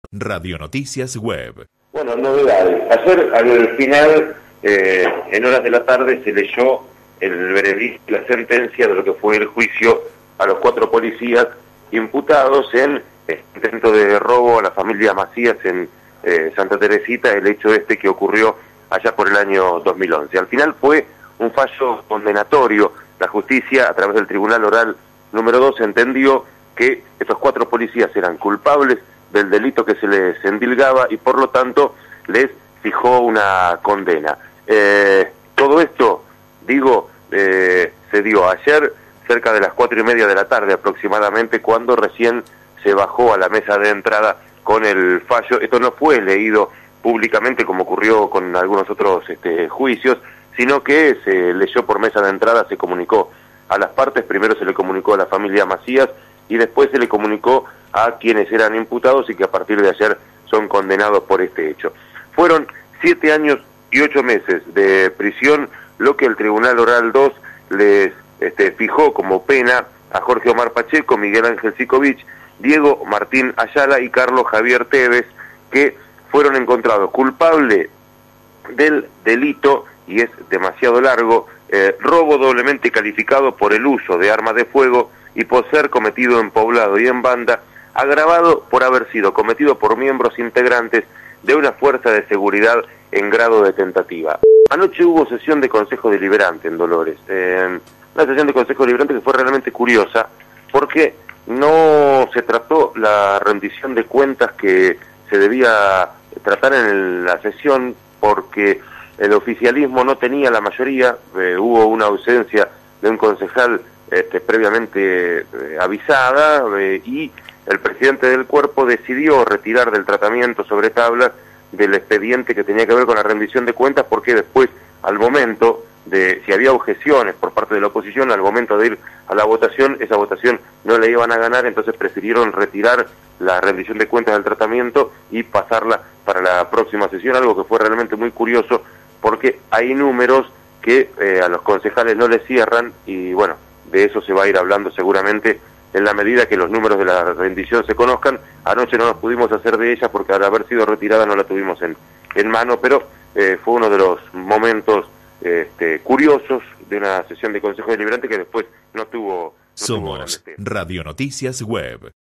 Radio Noticias Web. Bueno, novedades. Ayer al final, en horas de la tarde, se leyó el veredicto, la sentencia de lo que fue el juicio a los 4 policías imputados en intento de robo a la familia Macías en Santa Teresita, el hecho que ocurrió allá por el año 2011. Al final fue un fallo condenatorio. La justicia, a través del Tribunal Oral número 2, entendió que estos 4 policías eran culpables del delito que se les endilgaba y por lo tanto les fijó una condena. Todo esto, se dio ayer cerca de las 4:30 de la tarde aproximadamente, cuando recién se bajó a la mesa de entrada con el fallo. Esto no fue leído públicamente como ocurrió con algunos otros juicios, sino que se leyó por mesa de entrada, se comunicó a las partes. Primero se le comunicó a la familia Macías y después se le comunicó a quienes eran imputados y que a partir de ayer son condenados por este hecho. Fueron 7 años y 8 meses de prisión lo que el Tribunal Oral 2 les fijó como pena a Jorge Omar Pacheco, Miguel Ángel Sicovich, Diego Martín Ayala y Carlos Javier Tevez, que fueron encontrados culpables del delito, y es demasiado largo, robo doblemente calificado por el uso de armas de fuego y por ser cometido en poblado y en banda, agravado por haber sido cometido por miembros integrantes de una fuerza de seguridad en grado de tentativa. Anoche hubo sesión de Consejo Deliberante en Dolores, una sesión de Consejo Deliberante que fue realmente curiosa, porque no se trató la rendición de cuentas que se debía tratar en la sesión, porque el oficialismo no tenía la mayoría. Hubo una ausencia de un concejal previamente avisada, y el presidente del cuerpo decidió retirar del tratamiento sobre tablas del expediente que tenía que ver con la rendición de cuentas, porque después, al momento de, si había objeciones por parte de la oposición, al momento de ir a la votación, esa votación no le iban a ganar, entonces prefirieron retirar la rendición de cuentas del tratamiento y pasarla para la próxima sesión, algo que fue realmente muy curioso, porque hay números que a los concejales no les cierran, y bueno, de eso se va a ir hablando seguramente en la medida que los números de la rendición se conozcan. Anoche no nos pudimos hacer de ella porque al haber sido retirada no la tuvimos en mano, pero fue uno de los momentos curiosos de una sesión de Consejo Deliberante que después no tuvo... Somos Radio Noticias Web.